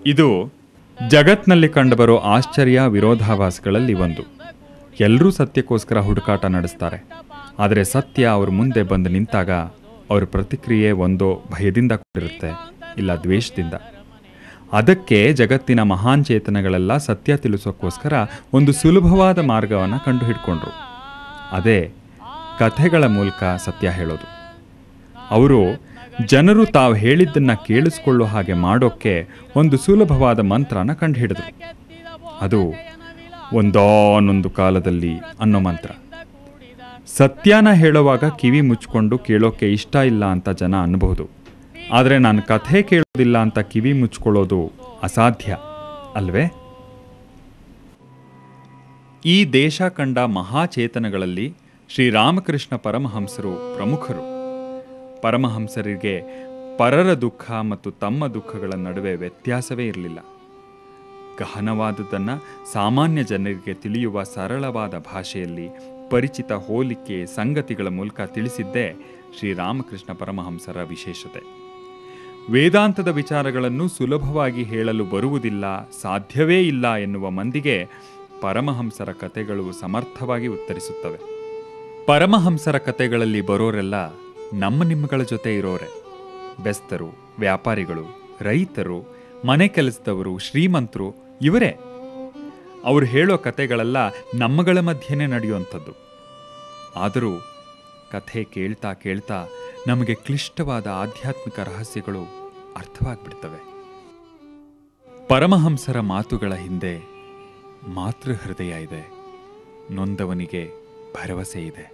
ಇದು ಜಗತ್ನಲ್ಲಿ ಕಂಡುಬರೋ ಆಶ್ಚರ್ಯ ವಿರೋಧಾಭಾಸಗಳಲ್ಲಿ ಒಂದು. ಎಲ್ಲರೂ ಸತ್ಯಕ್ಕೋಸ್ಕರ ಹುಡುಕಾಟ ನಡೆಸ್ತಾರೆ. ಆದರೆ ಸತ್ಯ ಅವ್ರ ಮುಂದೆ ಬಂದು ನಿಂತಾಗ ಅವ್ರ ಪ್ರತಿಕ್ರಿಯೆ ಒಂದೋ ಭಯದಿಂದ ಕೂಡಿರುತ್ತೆ, ಇಲ್ಲ ದ್ವೇಷದಿಂದ. ಅದಕ್ಕೆ ಜಗತ್ತಿನ ಮಹಾನ್ ಚೇತನಗಳೆಲ್ಲ ಸತ್ಯ ತಿಳಿಸೋಕ್ಕೋಸ್ಕರ ಒಂದು ಸುಲಭವಾದ ಮಾರ್ಗವನ್ನು ಕಂಡು ಹಿಡ್ಕೊಂಡ್ರು. ಅದೇ ಕಥೆಗಳ ಮೂಲಕ ಸತ್ಯ ಹೇಳೋದು. ಅವರು ಜನರು ತಾವು ಹೇಳಿದ್ದನ್ನು ಕೇಳಿಸ್ಕೊಳ್ಳೋ ಹಾಗೆ ಮಾಡೋಕ್ಕೆ ಒಂದು ಸುಲಭವಾದ ಮಂತ್ರನ ಕಂಡುಹಿಡಿದ್ರು. ಅದು ಒಂದಾನೊಂದು ಕಾಲದಲ್ಲಿ ಅನ್ನೋ ಮಂತ್ರ. ಸತ್ಯನ ಹೇಳುವಾಗ ಕಿವಿ ಮುಚ್ಕೊಂಡು ಕೇಳೋಕ್ಕೆ ಇಷ್ಟ ಇಲ್ಲ ಅಂತ ಜನ ಅನ್ಬಹುದು. ಆದರೆ ನಾನು ಕಥೆ ಕೇಳೋದಿಲ್ಲ ಅಂತ ಕಿವಿ ಮುಚ್ಕೊಳ್ಳೋದು ಅಸಾಧ್ಯ ಅಲ್ವೇ? ಈ ದೇಶ ಕಂಡ ಮಹಾಚೇತನಗಳಲ್ಲಿ ಶ್ರೀರಾಮಕೃಷ್ಣ ಪರಮಹಂಸರು ಪ್ರಮುಖರು. ಪರಮಹಂಸರಿಗೆ ಪರರ ದುಃಖ ಮತ್ತು ತಮ್ಮ ದುಃಖಗಳ ನಡುವೆ ವ್ಯತ್ಯಾಸವೇ ಇರಲಿಲ್ಲ. ಗಹನವಾದುದನ್ನು ಸಾಮಾನ್ಯ ಜನರಿಗೆ ತಿಳಿಯುವ ಸರಳವಾದ ಭಾಷೆಯಲ್ಲಿ ಪರಿಚಿತ ಹೋಲಿಕೆ ಸಂಗತಿಗಳ ಮೂಲಕ ತಿಳಿಸಿದ್ದೇ ಶ್ರೀರಾಮಕೃಷ್ಣ ಪರಮಹಂಸರ ವಿಶೇಷತೆ. ವೇದಾಂತದ ವಿಚಾರಗಳನ್ನು ಸುಲಭವಾಗಿ ಹೇಳಲು ಬರುವುದಿಲ್ಲ, ಸಾಧ್ಯವೇ ಇಲ್ಲ ಎನ್ನುವ ಮಂದಿಗೆ ಪರಮಹಂಸರ ಕಥೆಗಳು ಸಮರ್ಥವಾಗಿ ಉತ್ತರಿಸುತ್ತವೆ. ಪರಮಹಂಸರ ಕಥೆಗಳಲ್ಲಿ ಬರೋರೆಲ್ಲ ನಮ್ಮ ನಿಮ್ಮಗಳ ಜೊತೆ ಇರೋರೆ. ಬೆಸ್ತರು, ವ್ಯಾಪಾರಿಗಳು, ರೈತರು, ಮನೆ ಕೆಲಸದವರು, ಶ್ರೀಮಂತರು ಇವರೇ. ಅವರು ಹೇಳೋ ಕಥೆಗಳೆಲ್ಲ ನಮ್ಮಗಳ ಮಧ್ಯೆನೇ ನಡೆಯುವಂಥದ್ದು. ಆದರೂ ಕಥೆ ಕೇಳ್ತಾ ಕೇಳ್ತಾ ನಮಗೆ ಕ್ಲಿಷ್ಟವಾದ ಆಧ್ಯಾತ್ಮಿಕ ರಹಸ್ಯಗಳು ಅರ್ಥವಾಗ್ಬಿಡ್ತವೆ. ಪರಮಹಂಸರ ಮಾತುಗಳ ಹಿಂದೆ ಮಾತೃ ಹೃದಯ ಇದೆ, ನೊಂದವನಿಗೆ ಭರವಸೆ ಇದೆ.